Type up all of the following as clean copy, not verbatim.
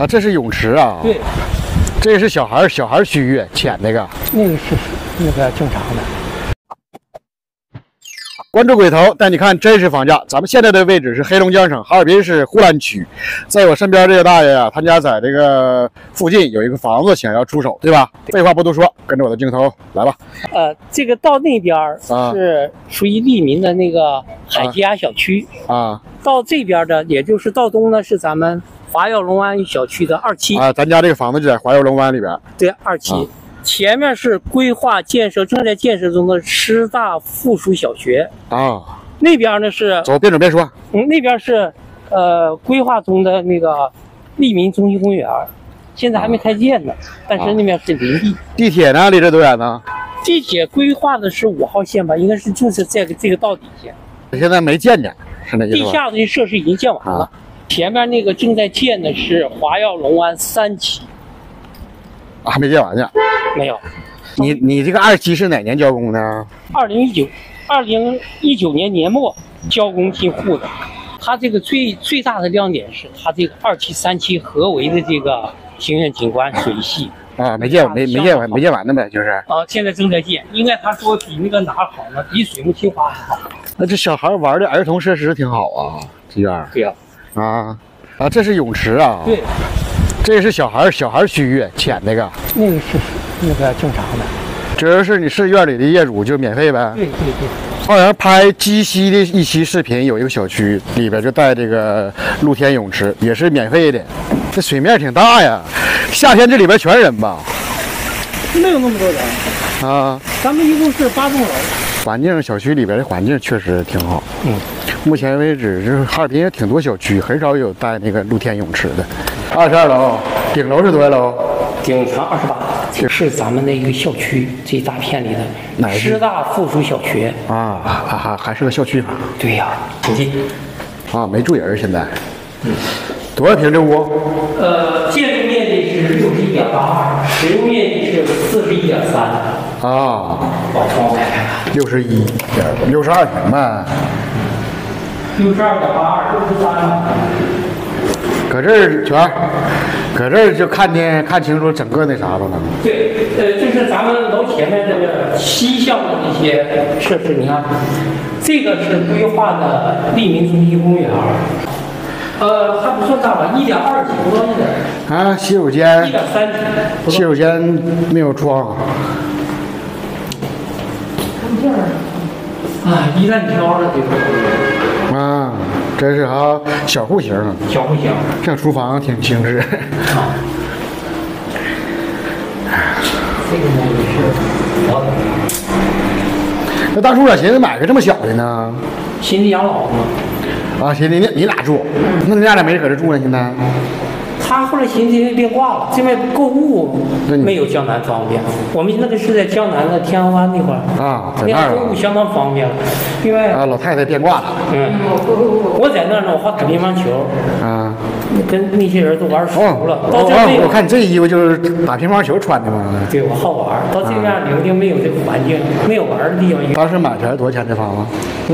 啊，这是泳池啊。 对， 这是小孩区域，浅那个。 那个是那个正常的。 关注鬼头带你看真实房价。咱们现在的位置是黑龙江省哈尔滨市呼兰区，在我身边这个大爷啊，他家在这个附近有一个房子想要出手，对吧？废话不多说，跟着我的镜头来吧。 这个到那边是属于利民的那个海基亚小区啊， 到这边的，也就是到东呢是咱们华耀龙湾小区的2期啊，咱家这个房子就在华耀龙湾里边。 对，2期。前面是规划建设正在建设中的师大附属小学啊， 那边呢是走，别准备说， 那边是规划中的那个利民中心公园，现在还没开建呢，但是那边是林地。 地铁呢，离这多远呢？ 地铁规划的是5号线吧，应该是就是这个到底线。 现在没建呢，是那意思吧？ 地下的设施已经建完了，前面那个正在建的是华耀龙湾3期。 还没建完呢， 没有。 你这个2期是哪年交工的 ？2019年年末交工进户的。它这个最大的亮点是它这个2期、3期合围的这个庭院景观水系啊，没建完呢呗，就是啊，现在正在建，应该他说比那个哪儿好呢？比水木清华还好。 那这小孩玩的儿童设施挺好啊，这样。 对呀。 啊，这是泳池啊。 对。 这是小孩区域，浅那个。 那个是那个正常的。 只要是你是院里的业主，就免费呗。 对。 好像拍鸡西的一期视频，有一个小区里边就带这个露天泳池，也是免费的。这水面挺大呀，夏天这里边全是人吧？ 没有那么多人啊。 咱们一共是8栋楼。 环境小区里边的环境确实挺好。目前为止，就是哈尔滨也挺多小区，很少有带那个露天泳池的。22楼，顶楼是多少楼？ 顶层28，是咱们的一个校区，这一大片里的师大附属小学啊，还是个校区房。 对呀，挺近。 啊，没住人现在。多少平这屋？ 建筑面积是61.82，使用面积是41.3。 啊， 把窗户开开吧。 62平呗。 62.82，63。 搁这儿搁这儿就看清楚整个那啥了呢。 对，这是咱们楼前面这个西向的这些设施，你看，这个是规划的利民中心公园，还不算大吧，1.2几不到1点。 啊，洗手间。 1.3几。 洗手间没有窗。 啊，一烂挑了这个。 啊，真是哈，小户型。 小户型。 这厨房挺精致。 啊。这个呢也是我的。 那当初咋寻思买个这么小的呢？ 寻思养老嘛。 啊，寻思你俩住，那你俩咋没人搁这住呢？现在？ 他后来寻思变卦了，这边购物没有江南方便。我们那个是在江南的天安湾那块儿啊，在那儿购物相当方便了。另外啊，老太太变卦了。 我在那儿呢，我好打乒乓球啊， 跟那些人都玩熟了。 我看你这衣服就是打乒乓球穿的嘛。 对，我好玩。到这边领定没有这个环境，没有玩的地方。 当时买出来多少钱这房子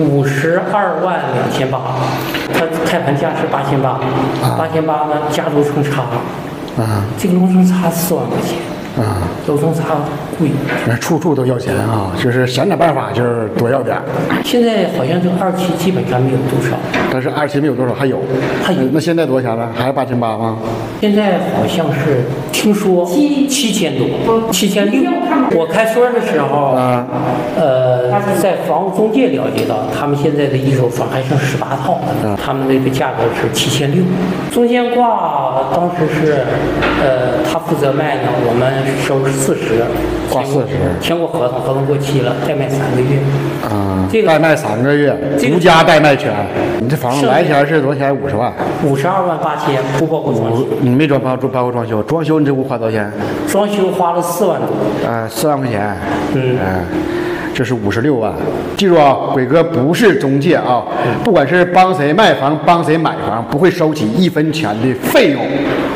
？52.28万，它开盘价是8800，8800呢家族成差，这个楼层差4万块钱，楼层差贵， 处处都要钱啊，就是想点办法就是多要点。 现在好像这2期基本上没有多少， 但是2期没有多少，还有。那现在多少钱了？还是8800吗？ 现在好像是听说7000多，7600。我开春的时候，在房屋中介了解到，他们现在的一手房还剩18套，他们那个价格是7600。中间挂当时是，他负责卖呢，我们收40， 挂40， 签过合同过期了，代卖3个月。 这个代卖3个月，独家代卖权。你这房子来钱是多少钱？50万。 52.8万，不包括装修。 你没包括装修，装修你这屋花多少钱？ 装修花了4万多。 4万块钱。这是56万。记住啊，鬼哥不是中介啊，不管是帮谁卖房、帮谁买房，不会收取1分钱的费用。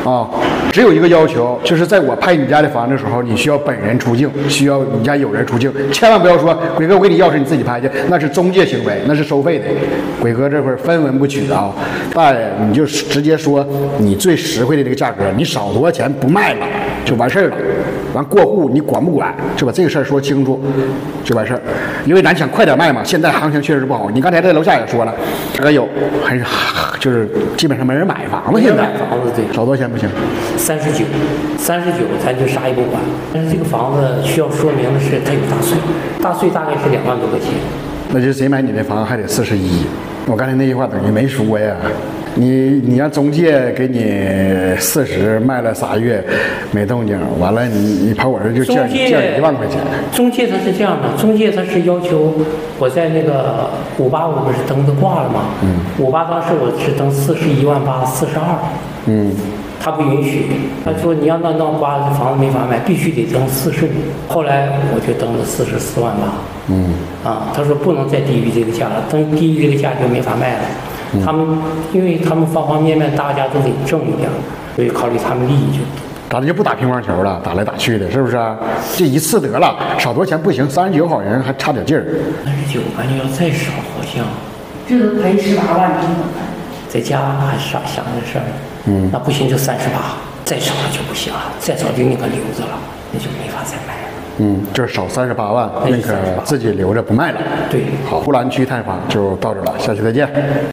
啊，只有一个要求，就是在我拍你家的房子的时候，你需要本人出镜，需要你家有人出镜，千万不要说鬼哥我给你钥匙你自己拍去，那是中介行为，那是收费的。鬼哥这会儿分文不取啊，大爷你就直接说你最实惠的这个价格，你少多少钱不卖了就完事儿了。完过户你管不管，就把这个事儿说清楚就完事儿。因为咱想快点卖嘛，现在行情确实不好。你刚才在楼下也说了，这个有很就是基本上没人买房子，现在买房子对， 少多少钱不行 ？39，咱就啥也不管。但是这个房子需要说明的是，它有大税，大税大概是2万多块钱。 那就谁买你的房还得41。我刚才那句话等于没说呀。你让中介给你40，卖了3月没动静，完了你跑我这就借1万块钱。 中介他是这样的，中介他是要求我在那个585不是登的挂了吗？58当时我是登41万8，42。他不允许，他说你要那挂这房子没法卖，必须得登40。后来我就登了44万8。他说不能再低于这个价了，登低于这个价就没法卖了。因为他们方方面面大家都得挣一点，所以考虑他们利益就。 咱就不打乒乓球了，打来打去的，是不是啊？这一次得了，少多钱不行，39好像还差点劲儿。 39感觉要再少好像。 这都赔18万，你怎么办？ 在家还想这事儿。那不行就38，再少了就不行了，再少就宁可留着了，那就没法再卖了。 就是少38万，宁可自己留着不卖了。 对， 好，呼兰区探访就到这了，下期再见。